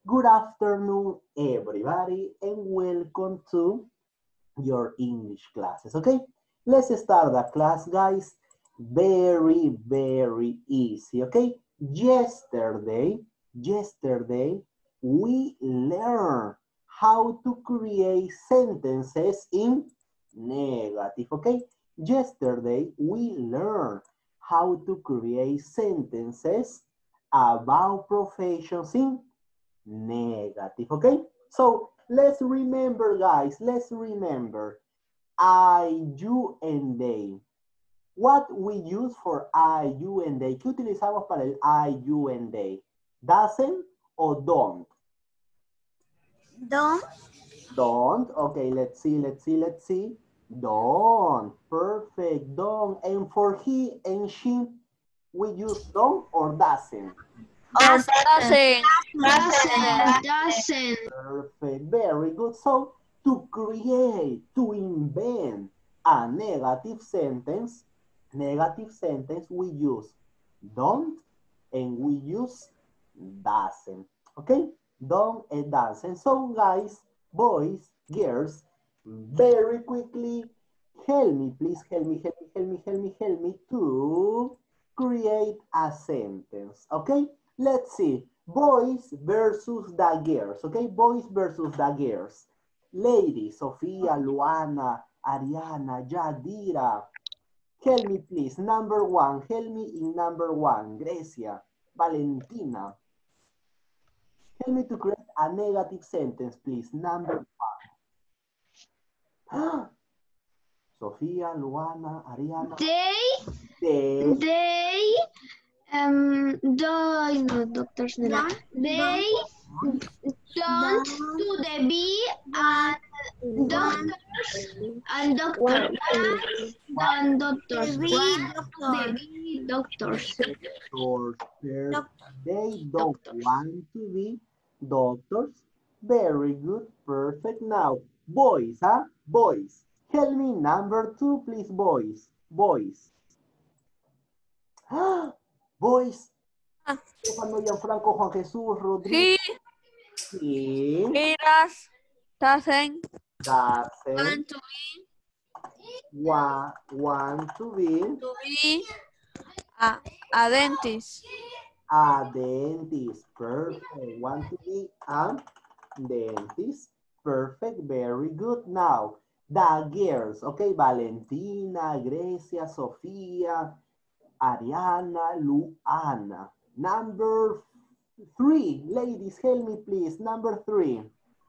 Good afternoon, everybody, and welcome to your English classes, okay? Let's start the class, guys. Very, very easy, okay? Yesterday, we learned how to create sentences in negative, okay? Yesterday, we learned how to create sentences about professions in negative, okay? So let's remember, guys, let's remember I, you, and they. What we use for I, you, and they. ¿Qué utilizamos para el I, you, and they? Doesn't o don't? Don't. Don't. Okay, let's see. Don't. Perfect. Don't. And for he and she, we use don't or doesn't? Doesn't. Perfect. Very good. So, to create, to invent a negative sentence, we use don't and we use doesn't. Okay? Don't and doesn't. So, guys, boys, girls, very quickly, help me, please, help me to create a sentence. Okay? Let's see. Boys versus the girls. Okay? Boys versus the girls. Ladies, Sofia, Luana, Ariana, Yadira. Help me, please. Number one. Help me in number one. Grecia, Valentina. Help me to create a negative sentence, please. Number one. Sofia, Luana, Ariana. They doctors they don't to the B and doctors and doctor and doctors the B doctors. They don't want to be doctors. Very good. Perfect. Now, boys, huh? Boys. Help me number two, please, boys. Boys. Boys. Stefano, Gianfranco, Juan Jesús, Rodrigo. He Sí. doesn't Doesn't want to be a dentist. a dentist. Perfect. Want to be a dentist. Perfect. Very good. Now, the girls. Okay, Valentina, Grecia, Sofía, Ariana, Luana. Number three. Ladies, help me, please. Number three.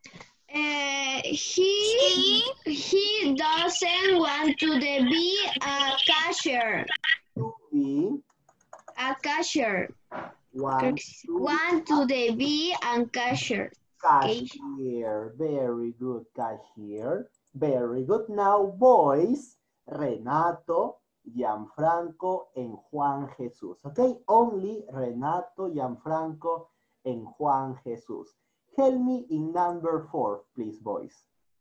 He doesn't want to be a cashier. To be. A cashier. Want to be a cashier. Cashier. Very good. Cashier. Very good. Now, boys, Renato, Gianfranco, and Juan Jesus. Okay? Only Renato, Gianfranco, and Juan Jesus. Help me in number four, please, boys.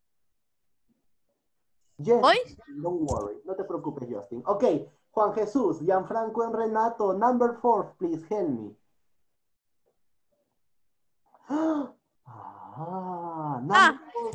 Yes, Boys? don't worry. No te preocupes, Justin. Okay, Juan Jesus, Gianfranco, and Renato, number four, please help me. Number four.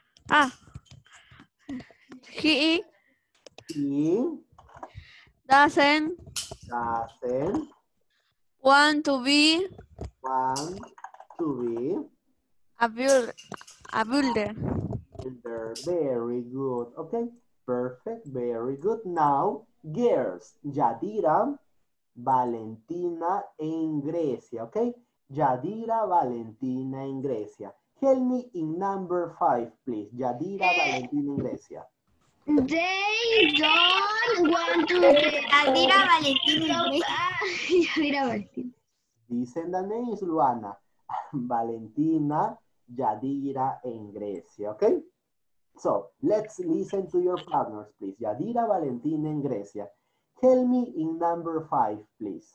He He doesn't doesn't want to be want to be a builder. Very good. Okay, perfect. Very good. Now, girls, Yadira, Valentina, and Grecia. Okay, Yadira, Valentina, and Grecia. Help me in number five, please. Yadira, Valentina, and Grecia. They don't want to be Yadira, Valentina, Yadira Valentina. Dicen the names, Luana. Valentina, Yadira, and Grecia. Okay? So, let's listen to your partners, please. Yadira, Valentina, and Grecia. Help me in number five, please.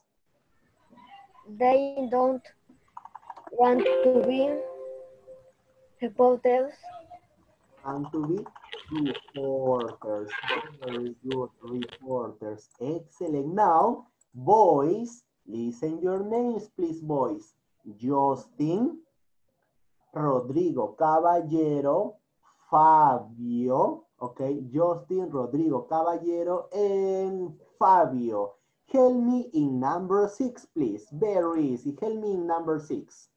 They don't want to be reporters. Want to be reporters. Very good, reporters. Excellent. Now, boys, listen your names, please, boys. Justin, Rodrigo Caballero, Fabio, okay, Justin, Rodrigo Caballero, and Fabio. Help me in number 6, please. Very easy. Help me in number 6.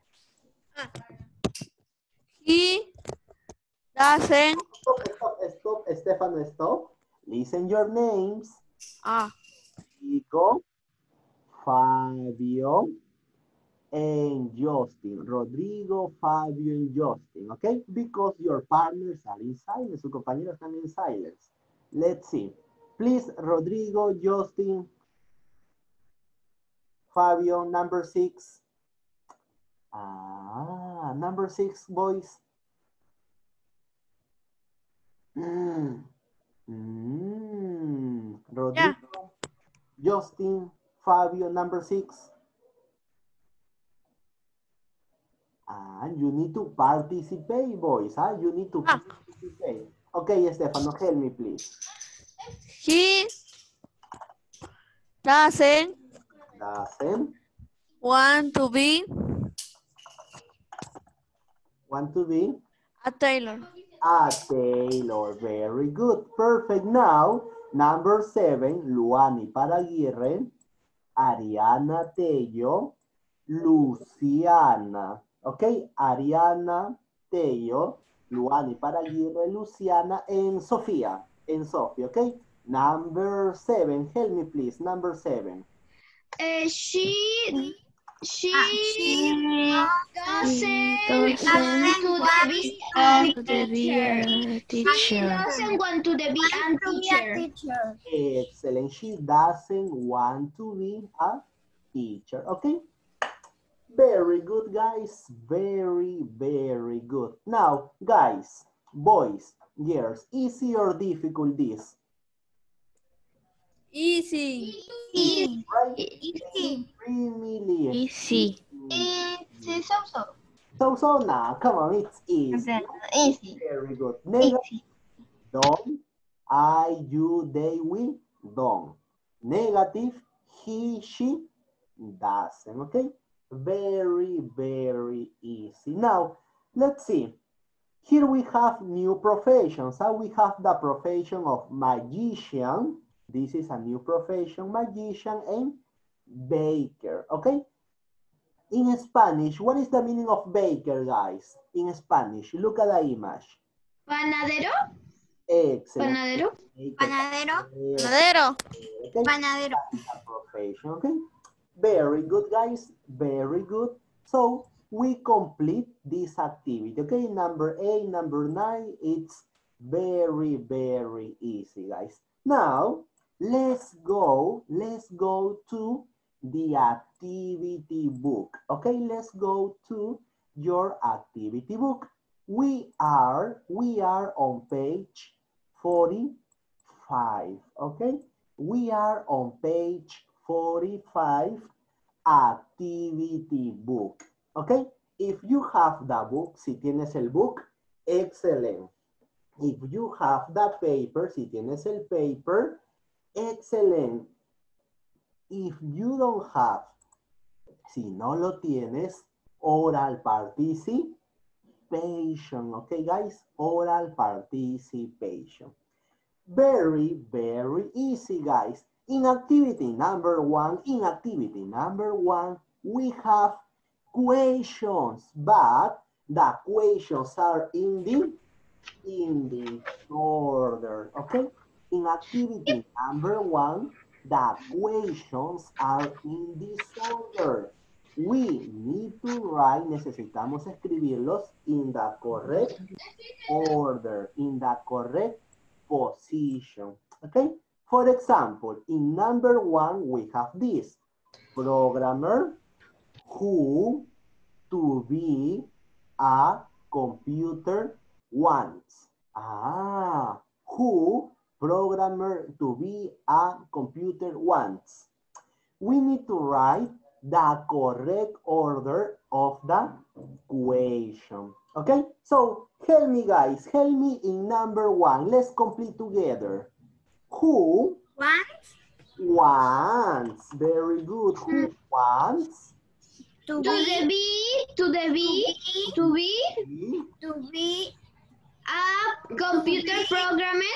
He doesn't. Stop, Stefano, stop. Listen your names. Rodrigo, Fabio, and Justin. Rodrigo, Fabio, and Justin, okay? Because your partners are in silence. Sus compañeros están in silence. Let's see. Please, Rodrigo, Justin, Fabio, number 6. Number 6, boys. Rodrigo, Yeah. Justin, Fabio, number 6. You need to participate, boys. You need to participate. Okay, Stefano, help me, please. He doesn't want to be a tailor. a tailor. Very good. Perfect. Now, number 7, Luani Paraguirre, Ariana Tello, Luciana. Okay, Ariana Tello, Luani Paraguirre, Luciana, and Sofia. And Sophia, okay? Number 7, help me please. Number 7. She doesn't want to be a teacher. She doesn't want to be a teacher. Excellent. She doesn't want to be a teacher. Okay? Very good, guys. Very, very good. Now, guys, boys, girls, easy or difficult this? Easy. Right? Easy. Easy. So now, come on, it's easy. Easy. Very good. Negative, don't. I, you, they, we, don't. Negative, he, she, doesn't. Okay? Very, very easy. Now, let's see. Here we have new professions. We have the profession of magician. This is a new profession, magician and baker. Okay? In Spanish, what is the meaning of baker, guys? In Spanish, look at the image. Panadero. Excellent. Panadero. Panadero. Okay? Panadero. That's a profession, okay? Very good, guys. Very good. So we complete this activity, okay? Number 8, number 9, it's very, very easy, guys. Now, let's go to the activity book, okay? Let's go to your activity book. We are on page 45, okay? We are on page 45, activity book, okay? If you have the book, si tienes el book, excellent. If you have the paper, si tienes el paper, excellent. If you don't have, si no lo tienes, oral participation, okay guys? Oral participation. Very, very easy, guys. In activity number 1, we have questions, but the questions are in the order, okay? In activity number 1, the questions are in this order. We need to write, necesitamos escribirlos in the correct order, in the correct position, okay? For example, in number 1, we have this. Programmer who to be a computer wants. Who programmer to be a computer wants. We need to write the correct order of the question. Okay? So, help me guys. Help me in number 1. Let's complete together. Who wants. Very good. Who wants To the B, to be a computer programming,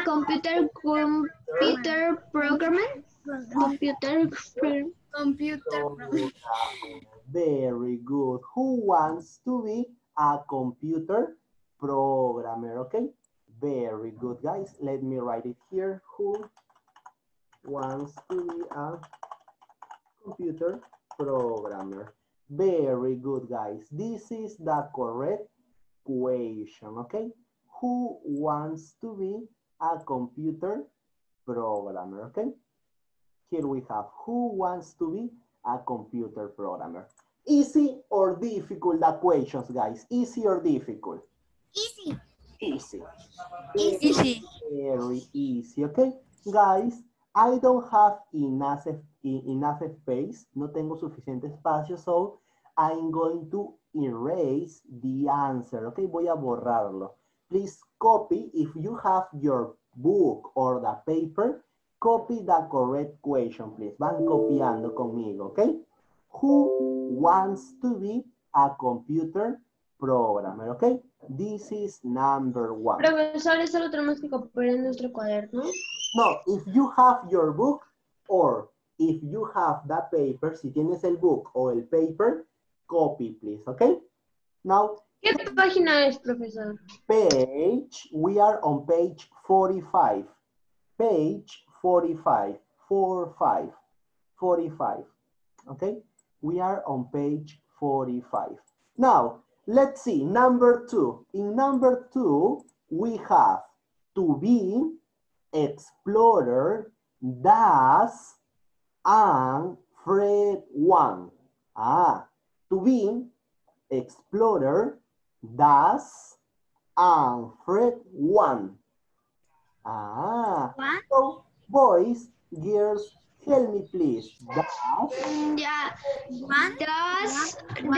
Programmer. Very good. Who wants to be a computer programmer? Okay. Very good, guys. Let me write it here. Who wants to be a computer programmer? Very good, guys. This is the correct question, okay? Who wants to be a computer programmer, okay? Here we have who wants to be a computer programmer. Easy or difficult the questions, guys? Easy or difficult? Easy. Easy. Easy. Very easy, okay? Guys, I don't have enough space. No tengo suficiente espacio, so I'm going to erase the answer, okay? Voy a borrarlo. Please copy, if you have your book or the paper, copy the correct question, please. Van copiando conmigo, okay? Who wants to be a computer programmer, okay? This is number one. Profesor, eso lo tenemos que copiar en nuestro cuaderno. No, if you have your book or if you have the paper, si tienes el book o el paper, copy, please, okay? Now, ¿Qué página es, profesor? page, we are on page 45. Page 45, 45, okay? We are on page 45. Now, let's see, number two. In number two, we have to be, explorer, does, and Fred one. To be, explorer, does, and Fred one. What? So, boys, girls, help me please. Does, Yeah. One. Does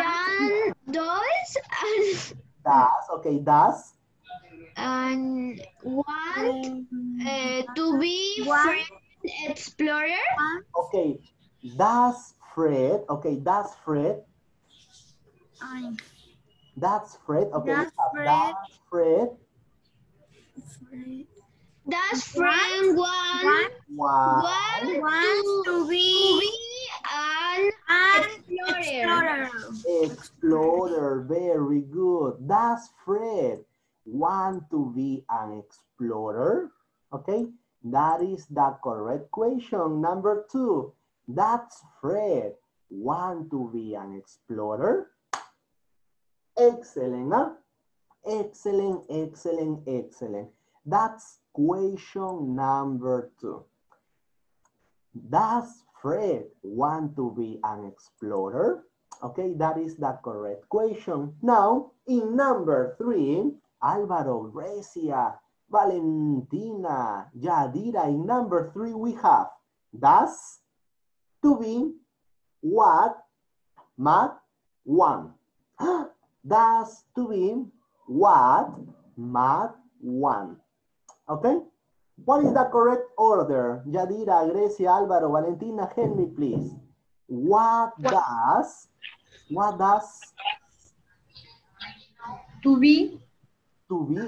okay, does, and want to be One. friend explorer. okay, does Fred, okay, does Fred, Ay, that's Fred, okay, Does we have does Fred, Fred. Does friend One. want To be an an explorer. explorer, very good. Does Fred want to be an explorer? Okay, that is the correct question. Number two, does Fred want to be an explorer? Excellent, huh? Excellent, excellent, excellent. That's question number two. Does Fred want to be an explorer? Okay, that is the correct question. Now, in number three, Álvaro, Grecia, Valentina, Yadira. In number three, we have does, to be, what, math, one. Does, to be, what, math, one. Okay? What is the correct order? Yadira, Grecia, Álvaro, Valentina, help me please. What does To be. to be,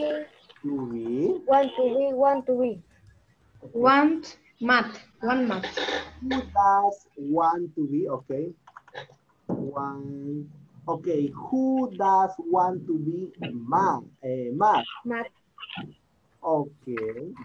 Want to be. Want math. One math. who does want to be, okay? One, okay, who does want to be math? Math. Okay.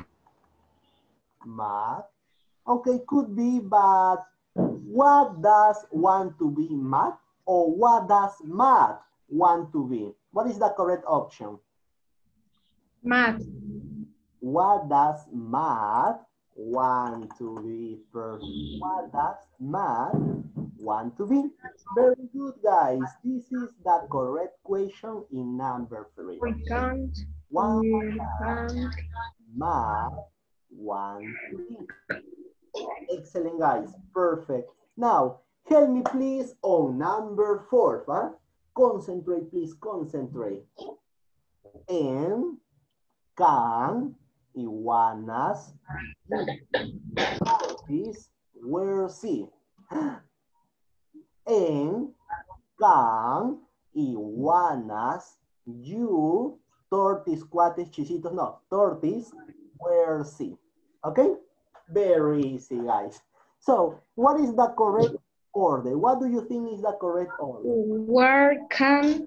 Math. Okay, could be, but what does want to be math? Or what does math want to be? What is the correct option? Math. What does math want to be? First? What does math want to be? Very good, guys. This is the correct question in number three. We can't. What We does can't. math want to be? Excellent, guys. Perfect. Now, help me please on number four. Huh? Concentrate, please. Concentrate. And can iguanas this where see? And can, iguanas, you, tortis, cuates, chisitos, no, tortis, where, see. Okay? Very easy, guys. So, what is the correct order? What do you think is the correct order? Where can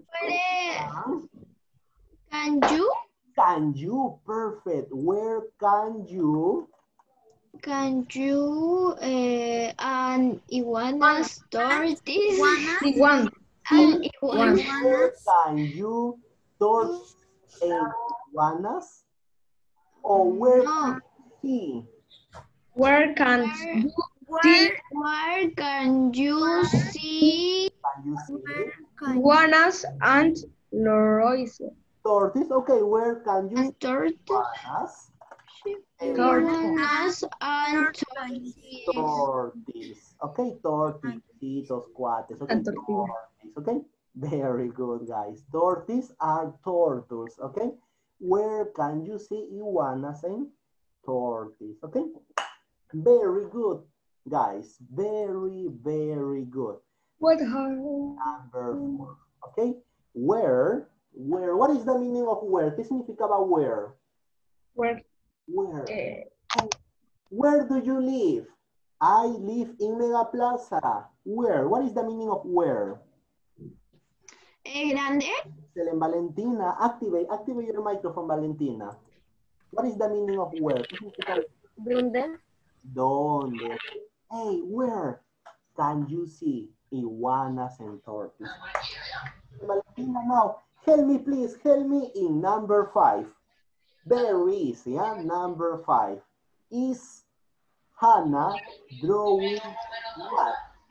you? Can you? Perfect. Where can you? Can you and iguanas, tortoise, one? and One. Where can you tortoise and iguanas? Or where can he? Where can you Where can you see Can you see? iguanas and Loroise? Tortoise. Okay, where can you see and tortoise? iguanas? Iguanas and tortoise. Tortoise. Okay, torticitos, cuates. Okay, And tortilla. tortoise. Okay, very good, guys. Tortoise are turtles. Okay, where can you see iguanas and tortoise? Okay, very good, guys. Very, very good. What Number 4. Okay, where, what is the meaning of where? ¿Qué significaba where? Where? Where? Where do you live? I live in Mega Plaza. Where? What is the meaning of where? Grande. Excellent, Valentina. Activate your microphone, Valentina. What is the meaning of where? ¿Dónde? ¿Dónde? Hey, where can you see iguanas and tortoises? Valentina, now, help me, please. Help me in number 5. Very easy, huh? Number 5. Is Hannah drawing what?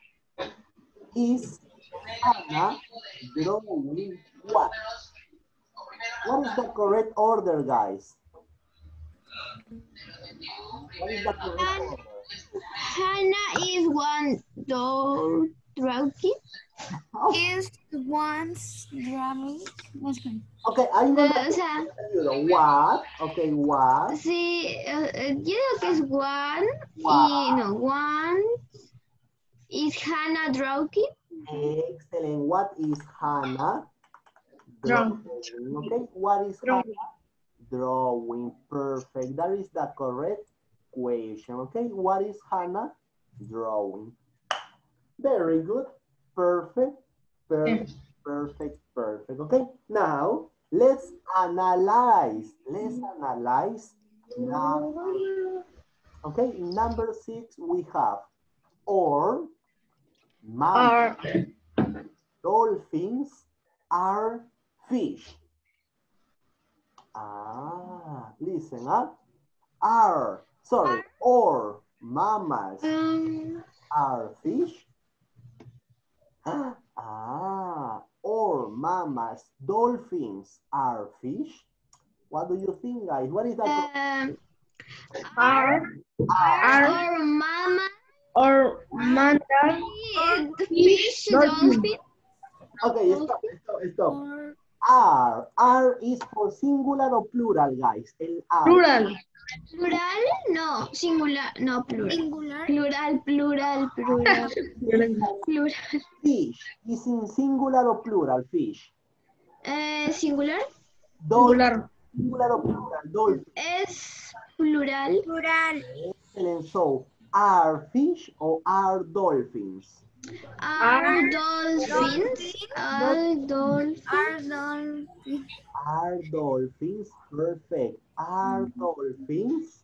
Is Hannah drawing what? What is the correct order, guys? What is the correct order? Hannah is one door drawing. Is one's drumming. Okay, I'm gonna O sea, what? Okay, what? sí, yo digo que es one Wow. y no, one is Hannah drawing. Excellent. What is Hannah Drawing. Okay, what is Drawing. Hannah drawing? Perfect. That is the correct question. Okay, what is Hannah drawing? Very good. Perfect. Perfect. Perfect. Perfect. Okay, now let's analyze. Let's analyze now. Okay, in number 6 we have or mammals, dolphins are fish. Listen up. Or mammals are fish. Or mammals, dolphins are fish. What do you think, guys? What is that? Are Or mama or manda fish dolphin. Okay, stop. Are is for singular or plural, guys? El are. plural. Plural, no, singular, no, plural. Singular. Plural. Plural. Fish is in singular or plural, fish. Singular. Singular. Singular or plural, dolphin. Es plural. Plural. Excellent. So, are fish or are dolphins? Are dolphins. Are dolphins. Are dolphins. Are dolphins. Perfect. Are dolphins.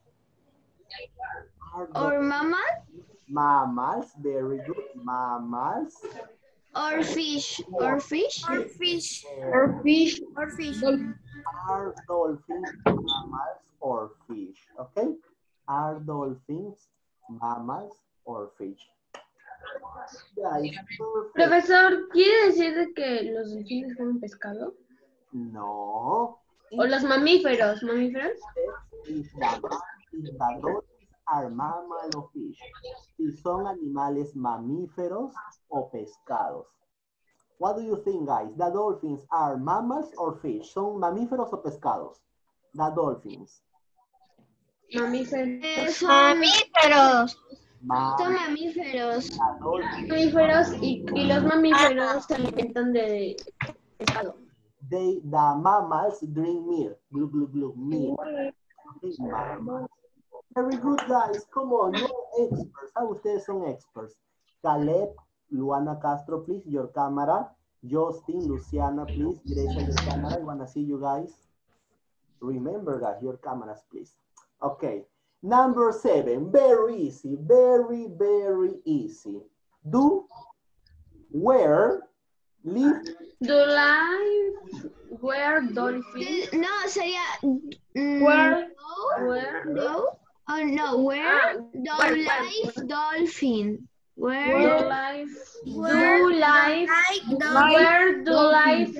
Or mama. Mammals. Very good. Mammals. Or fish. Or fish. Or fish. Or fish. Or fish. Are dolphins mammals or fish? Okay. Are dolphins mammals or fish? Guys, perfect. Profesor, ¿quiere decir de que los delfines comen pescado? No. ¿O los mamíferos? ¿Mamíferos? If the dolphins are mammal o fish. Si son animales mamíferos o pescados. What do you think, guys? The dolphins are mammals or fish? ¿Son mamíferos o pescados? The dolphins. Mamíferos. Son mamíferos. Son mamíferos. Mamíferos y los mamíferos se alimentan de pescado. The mammals drink milk. Glug, glug, glug, milk. Okay, mammals. Very good, guys. Come on, you are experts. Ah, ustedes son experts. Caleb, Luana Castro, please, your camera. Justin, Luciana, please. Gracia, your camera. I want to see you guys. Remember, guys, your cameras, please. Okay. Number 7. Very easy. Very, very easy. Do, where, live. Do live where dolphins? No, sería. Where? No. Oh, no. Where do live dolphin? Where Where live? Where Do live? Where do live?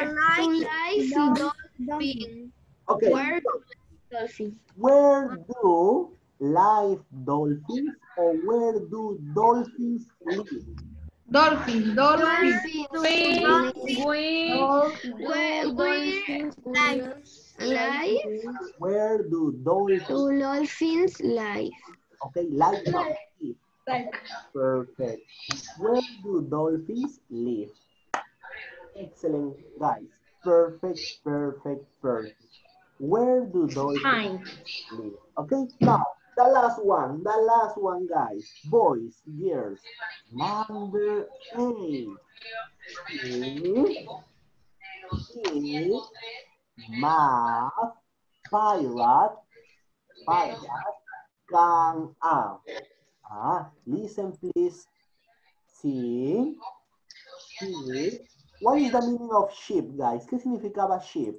dolphin? Okay. Where do dolphin? Where do live dolphins or where do dolphins live? Dolphin. Dolphins. Where Where live Where do dolphins, do dolphins live? okay, live, not live. Perfect. Where do dolphins live? Excellent, guys. Perfect, perfect, perfect. Where do dolphins live? Okay, now, the last one, guys. Boys, girls. Number 8. Is math, pirate, can listen please. See, sheep. What is the meaning of sheep, guys? ¿Qué significaba sheep?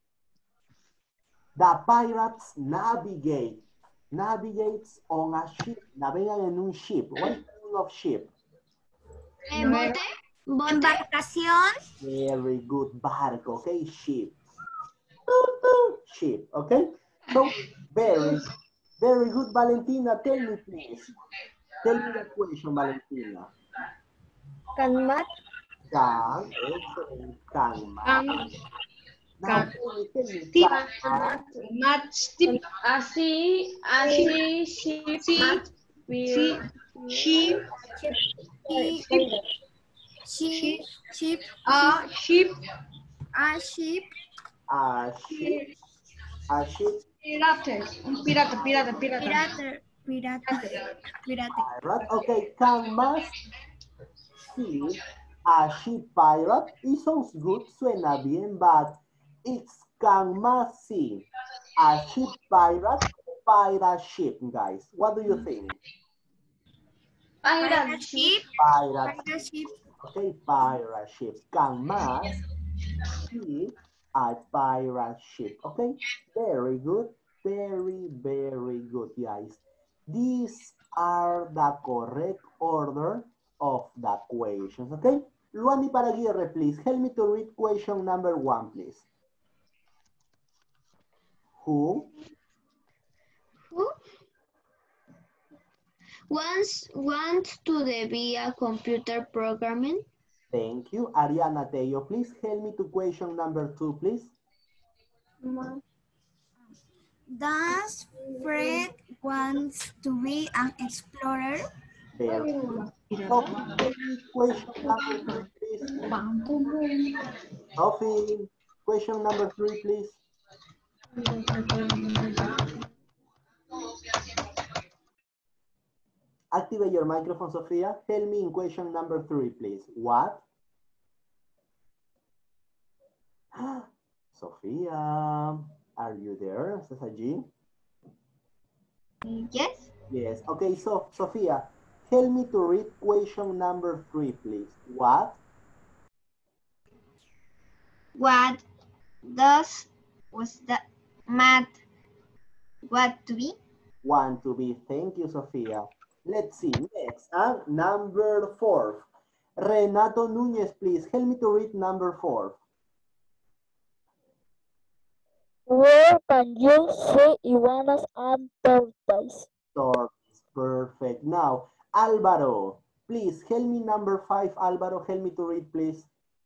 The pirates navigates on a ship. Navegan en un ship. What is the meaning of ship? Bote. Embarcación. Very good, barco, okay? Ship. Ship, okay? So, very, very good, Valentina. Tell me, please. Tell me the question, Valentina. Can math? Can, excellent, can math. Now, tell me, can math. Match tip. Así, sheep, sheep, Sheep. sheep, A ship, pirata. pirate. Okay, can math see a ship pirate? It sounds good, suena bien, but it's can math see a ship pirate ship, guys. What do you think? pirate Sheep. Pirate. Sheep. Okay, pirate ship. Can math see a pirate ship? Okay, very good. Very, very good, guys. These are the correct order of the questions, okay? Luani Paraguirre, please, help me to read question number 1, please. Who wants to be a computer programmer? Thank you. Ariana Tello, please help me to question number 2, please. Does Fred wants to be an explorer? Very good. Sophie, question number 3, please. Sophie, question number 3, please. Activate your microphone, Sophia. Help me in question number 3, please. What? Sophia, are you there? ¿Estás allí? Yes. Yes. Okay, so Sophia, help me to read question number 3, please. What? What does math want to be? Want to be. Thank you, Sophia. Let's see. Next, number 4. Renato Núñez, please help me to read number 4. Where can you see iguanas and tortoises? Tortoise, perfect. Now, Álvaro, please help me number 5. Álvaro, help me to read, please.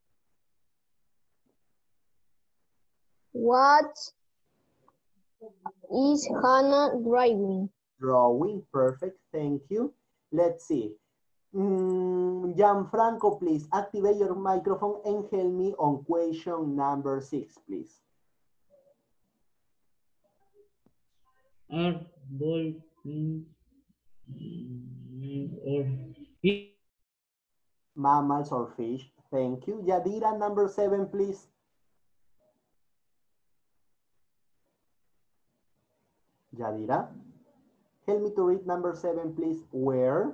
What is Hannah driving? Drawing, perfect. Thank you. Let's see. Gianfranco, please activate your microphone and help me on question number 6, please. Are dolphins or fish? Mammals or fish? Thank you. Yadira, number 7, please. Yadira, help me to read number 7, please. Where?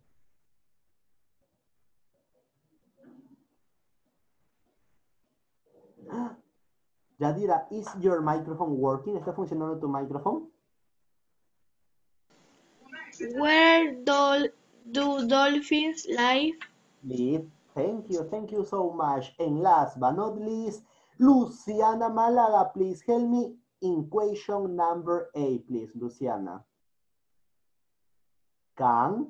Yadira, is your microphone working? ¿Está funcionando tu micrófono? Where do dolphins live? Live. Thank you so much. And last but not least, Luciana Malaga, please help me in question number 8, please, Luciana. Can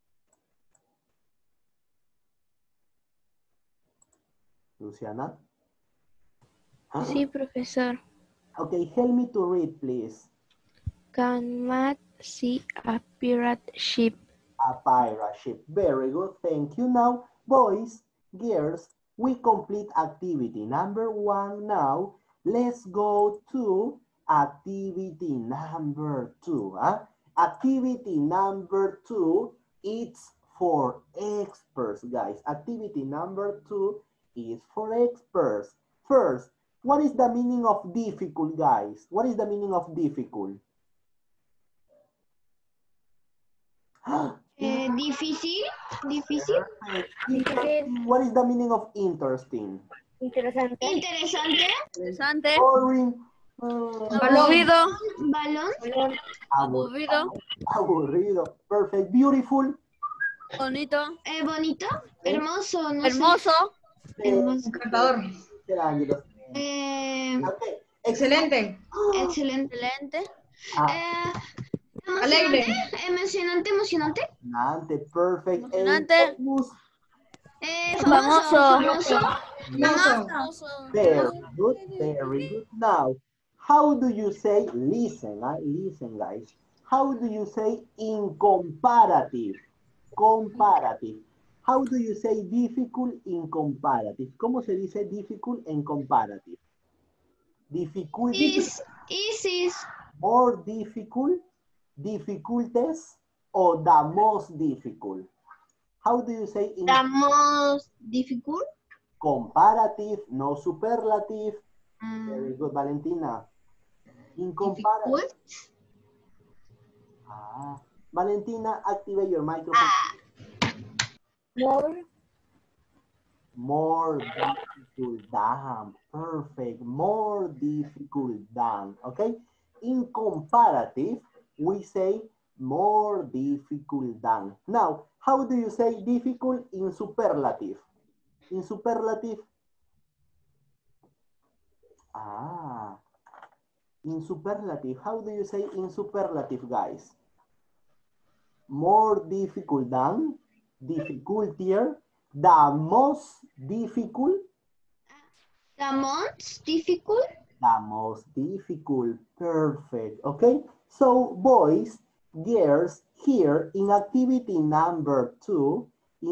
Luciana? Sí, profesor. Okay, help me to read, please. Can Matt see a pirate ship? A pirate ship. Very good. Thank you. Now, boys, girls, we complete activity number 1 now. Let's go to activity number 2. Activity number 2, it's for experts, guys. Activity number 2 is for experts. First, what is the meaning of difficult, guys? What is the meaning of difficult? Difícil. Difícil. Interesting. What is the meaning of interesting? Interesante. Interesante. Interesante. Boring. Aburrido. Balón. Aburrido. Aburrido. Perfect. Beautiful. Bonito. Bonito. Hermoso. No sé. Hermoso. Hermoso. Encantador. Okay. Excelente. Excelente. Excelente. Alegre. Emocionante. Emocionante. Perfect. Emocionante. Famoso. Hermoso. Very good. Very good. Now, how do you say listen? Listen, guys. How do you say in comparative? Comparative. How do you say difficult in comparative? ¿Cómo se dice difficult en comparative? Difficulty. Is. More difficult, difficulties, or the most difficult? How do you say in The most difficult. comparative, no superlative? Very good, Valentina. In comparative. Valentina, activate your microphone. More difficult than. Perfect. More difficult than. Okay? In comparative, we say more difficult than. Now, how do you say difficult in superlative? In superlative? In superlative. How do you say in superlative, guys? More difficult than, difficultier, the most difficult. The most difficult. The most difficult. Perfect. Okay. So boys, girls, here in activity number 2,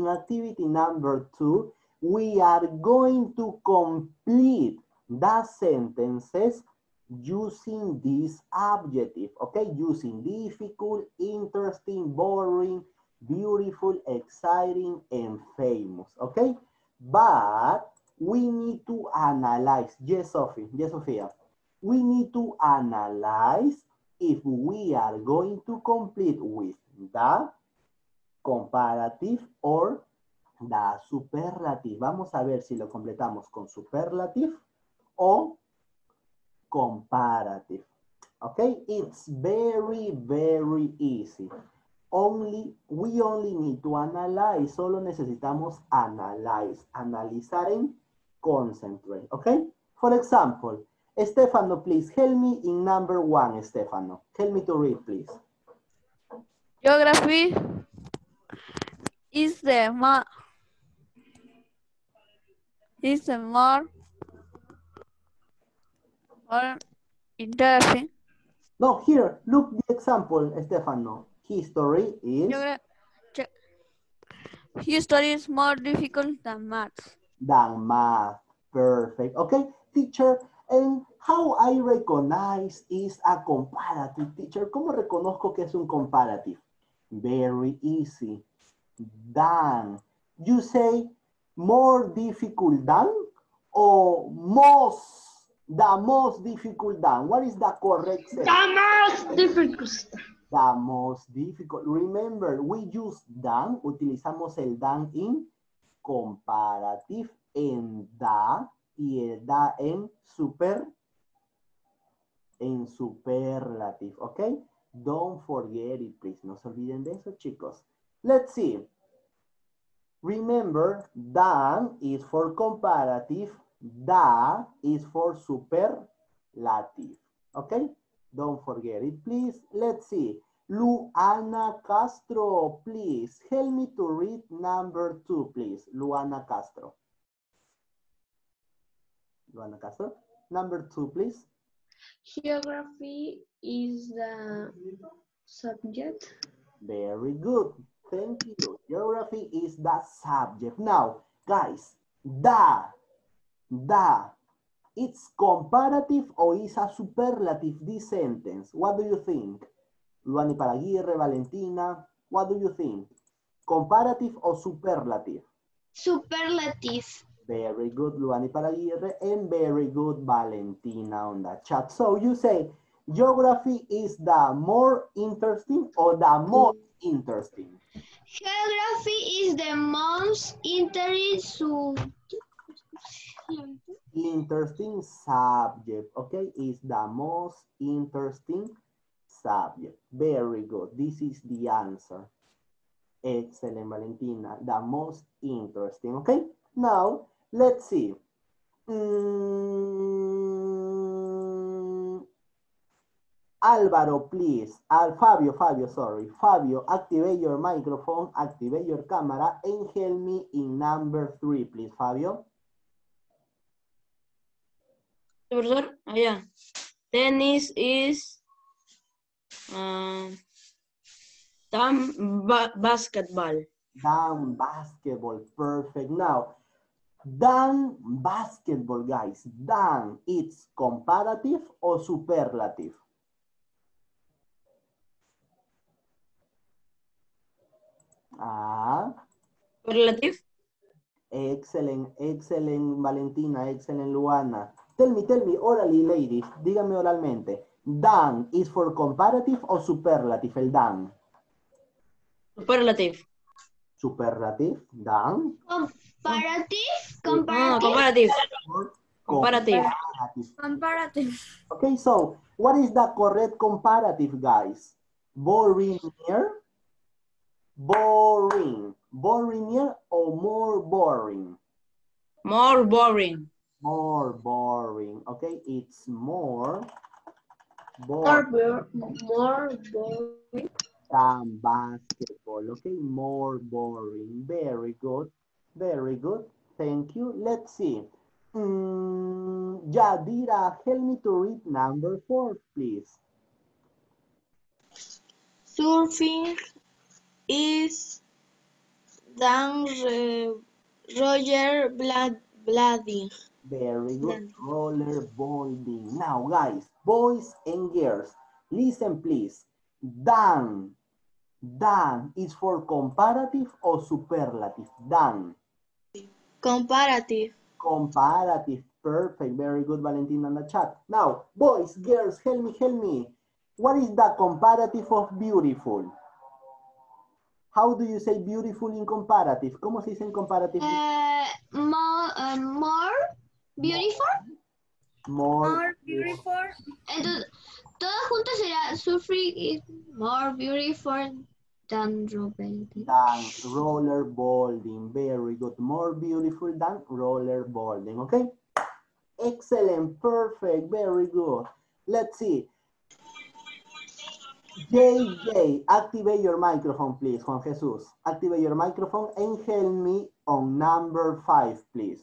we are going to complete the sentences using this adjective, okay? Using difficult, interesting, boring, beautiful, exciting, and famous, okay? But we need to analyze. Yes, Sophie. Yes, Sophia. We need to analyze if we are going to complete with the comparative or the superlative. Vamos a ver si lo completamos con superlative o comparative. Okay, it's very, very easy. We only need to analyze. Solo necesitamos analyze. Analizar en concentrate. Okay? For example, Stefano, please help me in number 1, Stefano. Help me to read, please. Geography is the more interesting. No, here, look the example, Stefano. History is... History is more difficult than maths. Than math. Perfect. Okay, teacher. And how I recognize is a comparative, teacher. ¿Cómo reconozco que es un comparative? Very easy. Than. You say more difficult than or the most difficult than. What is the correct sentence? The most difficult. The most difficult. Remember, we use than, utilizamos el than in comparative, en da y el da en superlative, ¿ok? Don't forget it, please. No se olviden de eso, chicos. Let's see. Remember, than is for comparative, da is for superlative, ¿ok? Don't forget it, please. Let's see. Luana Castro, please. Help me to read number 2, please. Luana Castro. Luana Castro. Number 2, please. Geography is the subject. Very good. Thank you. Geography is the subject. Now, guys, it's comparative or is a superlative, this sentence? What do you think? Luani Paraguirre, Valentina, what do you think? Comparative or superlative? Superlative. Very good, Luani Paraguirre, and very good, Valentina, on the chat. So you say geography is the more interesting or the most interesting? Geography is the most Interesting subject, okay? Is the most interesting subject. Very good. This is the answer. Excellent, Valentina. The most interesting, okay? Now, let's see. Álvaro, please. Fabio, sorry. Fabio, activate your microphone, activate your camera, and help me in number 3, please, Fabio. Profesor, allá. Tennis is basketball. Down basketball, perfect. Now, down basketball, guys. Down, it's comparative or superlative? Superlative. Excellent, Valentina, excellent, Luana. Tell me, orally, ladies, díganme oralmente. Dan is for comparative or superlative, el dan? Superlative. Superlative, dan. Comparative. Comparative. Okay, so what is the correct comparative, guys? Borinier? Borinier or more boring? More boring. More boring, okay? It's more More boring than basketball, okay? More boring. Very good. Thank you. Let's see. Yadira, help me to read number 4, please. Surfing is than roller blading. Very good. Rollerblading. Now, guys, boys and girls, listen, please. Dan is for comparative or superlative? Dan. Comparative. Comparative. Perfect. Very good, Valentina, in the chat. Now, boys, girls, help me. What is the comparative of beautiful? How do you say beautiful in comparative? ¿Cómo se dice en comparative? More beautiful. More beautiful. Entonces, todo junto sería surfing is more beautiful than rollerblading. Rollerblading. Very good. More beautiful than rollerblading. Okay? Excellent. Perfect. Very good. Let's see. JJ, activate your microphone, please, Juan Jesus. Activate your microphone and help me on number 5, please.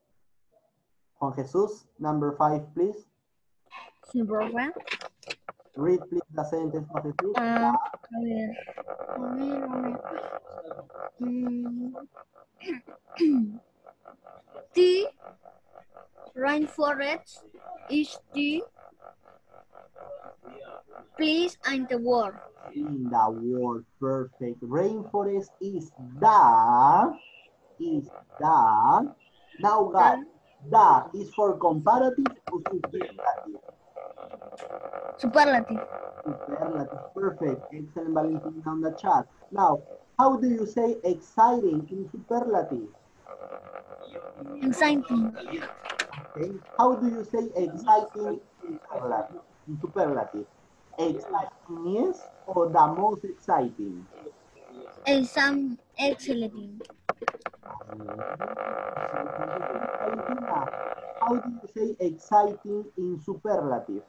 Juan Jesus, number 5, please. Number 1. Read please the sentence, José Jesús. A ver. The rainforest is the place in the world. In the world, perfect. Rainforest is the. Now, guys, the is for comparative or superlative? Superlative. Superlative, perfect. Excellent, Valentina, on the chat. Now, how do you say exciting in superlative? Exciting. Okay. How do you say exciting in superlative? In superlative? Exciting is or the most exciting? Exam excellent. Valentina, how do you say exciting in superlative?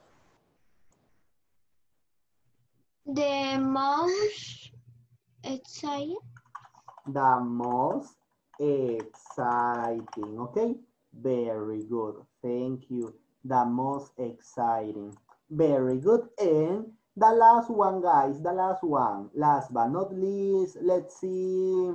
The most exciting. The most exciting, okay? Very good, thank you. The most exciting, very good. And the last one, guys, the last one. Last but not least, let's see.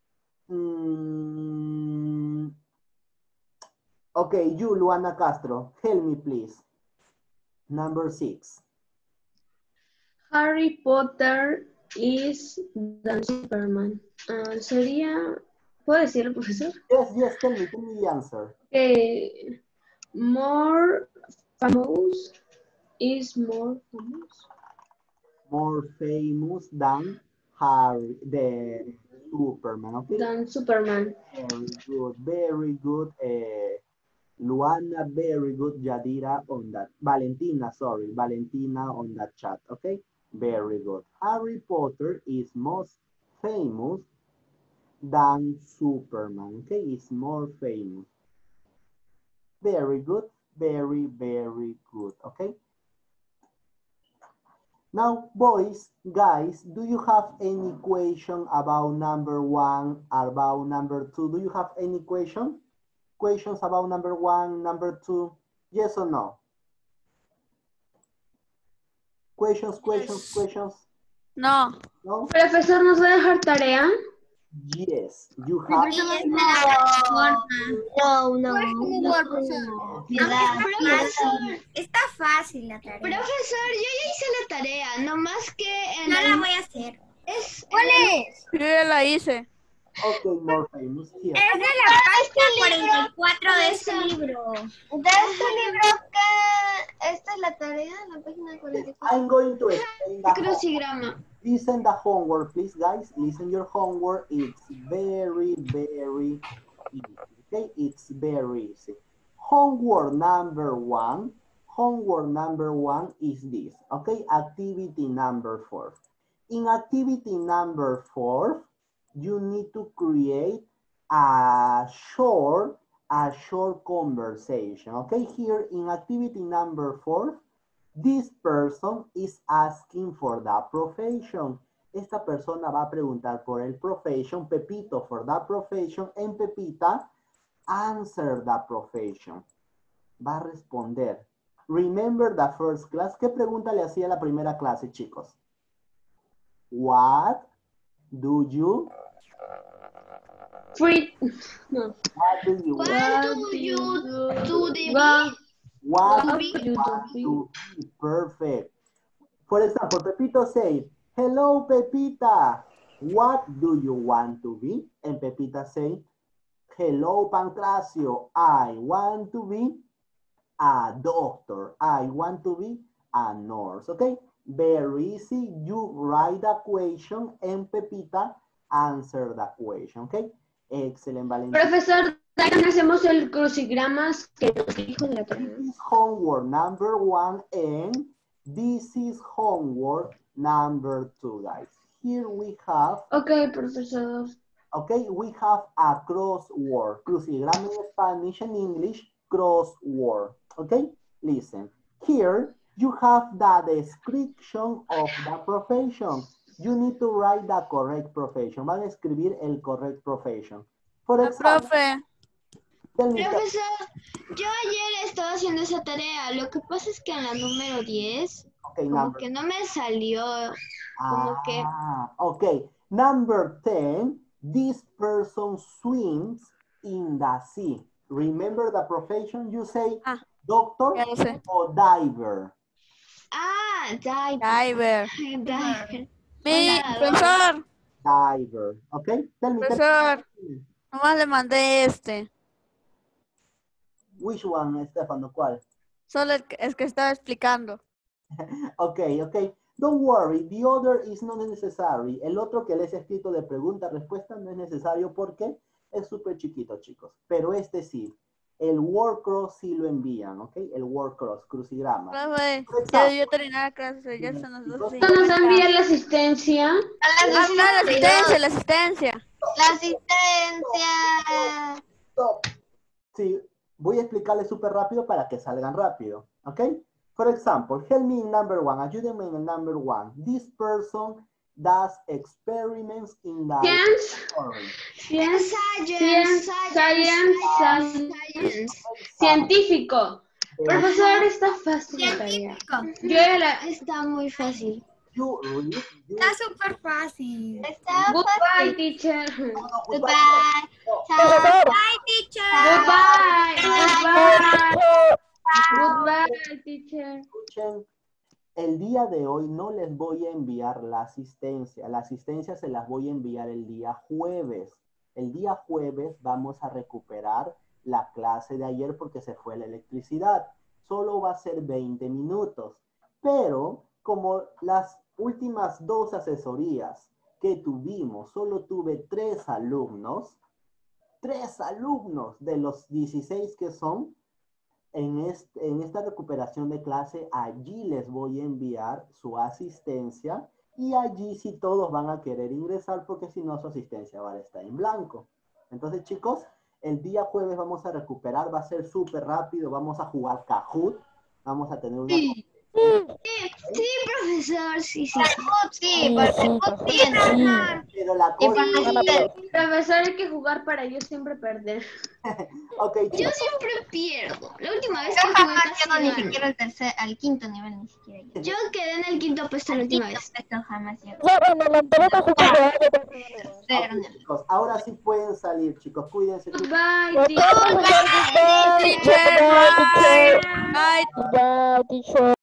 Okay, you, Luana Castro, help me, please. Number 6. Harry Potter is the Superman. Sería, ¿puedo decirlo, profesor? Yes, tell me the answer. More famous is more famous. More famous than Harry, the Superman, okay? Than Superman. Very good. Luana, very good. Yadira on that. Valentina on that chat, okay? Very good. Harry Potter is most famous than Superman, okay? It's more famous. Very good. Very, very good, okay? Now, boys, guys, do you have any question about number 1, about number 2? Do you have any question? Questions about number 1, number 2? Yes or no? Questions? No. No? Profesor, ¿nos va a dejar tarea? Yes, you have. Está fácil la tarea. Profesor, yo ya hice la tarea, nomás que en No la voy a hacer. ¿Cuál es? Yo ya la hice. Okay, more famous here. Es de la página 44 de este libro. De este libro que esta es la tarea, la página 44. I'm going to explain the crucigrama. Listen the homework, please, guys. Listen your homework. It's very, very easy. Okay, it's very easy. Homework number one is this. Okay, activity number 4. In activity number 4, you need to create a short conversation. Okay, here in activity number 4, this person is asking for the profession. Esta persona va a preguntar por el profession, Pepito for the profession, and Pepita answer the profession. Va a responder. Remember the first class. ¿Qué pregunta le hacía la primera clase, chicos? What do you? Free. No. What do you? What do you do? What do you do? Perfect. For example, Pepito say, hello, Pepita. What do you want to be? And Pepita say, hello, Pancracio. I want to be a doctor. I want to be a nurse. Okay? Very easy. You write the question and Pepita answer the question. Okay? Excellent, Valentina. Profesor, también hacemos el crucigramas que nos dijo de la tarea. This is homework number 1 and this is homework number 2, guys. Here we have. Okay, profesor. Okay, we have a crossword. Crucigrama in Spanish and English, crossword. Okay, listen. Here you have the description of the profession. You need to write the correct profession. Van a escribir el correct profession. For example, Profesor, yo ayer estaba haciendo esa tarea. Lo que pasa es que en la número 10 Okay, como que no me salió, como que... Okay, number 10, this person swims in the sea. Remember the profession? You say doctor or diver. Diver. Mi profesor. Diver, okay? Tell me. Profesor, nomás le mandé este. Which one, Estefano? ¿Cuál? Solo el que estaba explicando. Okay. Don't worry, the other is not necessary. El otro que les he escrito de pregunta-respuesta no es necesario porque es súper chiquito, chicos. Pero este sí. El word cross sí lo envían, ¿ok? El word cross, crucigrama. Ya debió terminar la clase, ya son las 12. ¿No nos envía la asistencia? La asistencia. Stop. Sí, voy a explicarles súper rápido para que salgan rápido, ¿ok? For example, help me in number 1. Ayúdenme en el number 1. This person does experiments in the Science. Científico. Profesor, está fácil la tarea. Está muy fácil. Está súper fácil. Goodbye, teacher. Goodbye. Bye, teacher. Goodbye, teacher. Escuchen, el día de hoy no les voy a enviar la asistencia. La asistencia se las voy a enviar el día jueves. El día jueves vamos a recuperar la clase de ayer porque se fue la electricidad. Solo va a ser 20 minutos. Pero como las últimas 2 asesorías que tuvimos, solo tuve 3 alumnos. 3 alumnos de los 16 que son. En esta recuperación de clase, allí les voy a enviar su asistencia y allí sí todos van a querer ingresar porque si no su asistencia va a estar en blanco. Entonces, chicos, el día jueves vamos a recuperar, va a ser súper rápido, vamos a jugar Kahoot, vamos a tener una... Sí, profesor, sí. Pero la cosa... Profesor, hay que jugar para yo siempre perder. Okay, yo siempre pierdo. La última vez que jugué casi ni siquiera al quinto nivel, ni siquiera. Yo quedé en el quinto puesto la última vez. Jamás llego. Chicos, ahora sí pueden salir, chicos, cuídense. Bye, teacher. Bye, teacher.